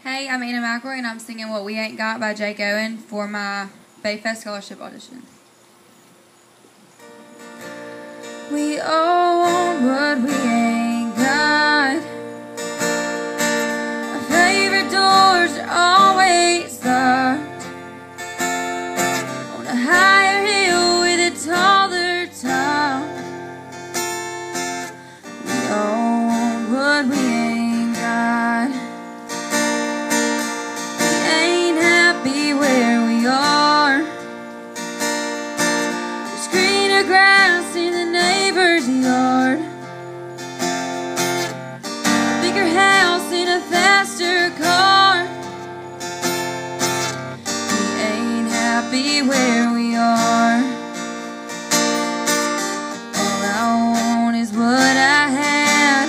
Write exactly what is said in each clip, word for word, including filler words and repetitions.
Hey, I'm McElroy, and I'm singing What We Ain't Got by Jake Owen for my BayFest scholarship audition. We all want what we ain't got. Our favorite doors are always locked. On a higher hill with a taller top. We all want what we ain't got. We ain't happy where we are. There's greener grass in the neighbor's yard. Bigger house in a faster car. We ain't happy where we are. All I want is what I had.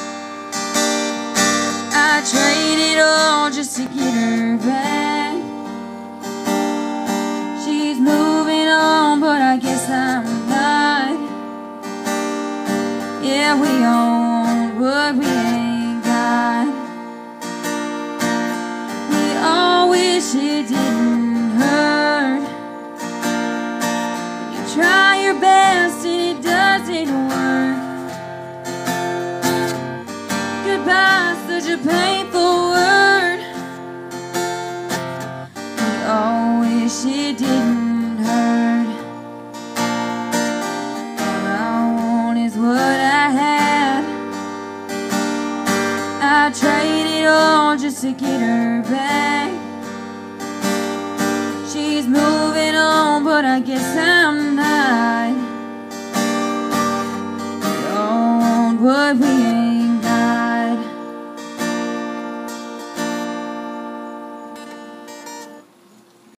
I traded all just to get her back. She's moving on, but I guess I'm not. Yeah, we own what we ain't got. We all wish it didn't hurt. When you try your best and it doesn't work. Goodbye's such a painful word. We all wish it didn't hurt. All I want is what I had. I traded all just to get her back. She's moving on, but I guess I'm not. We all want what we ain't.